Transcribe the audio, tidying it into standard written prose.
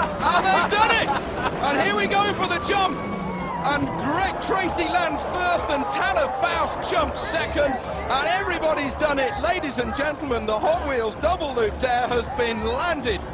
And they've done it! And here we go for the jump. And Greg Tracy lands first and Tanner Faust jumps second. And everybody's done it. Ladies and gentlemen, the Hot Wheels double loop dare has been landed.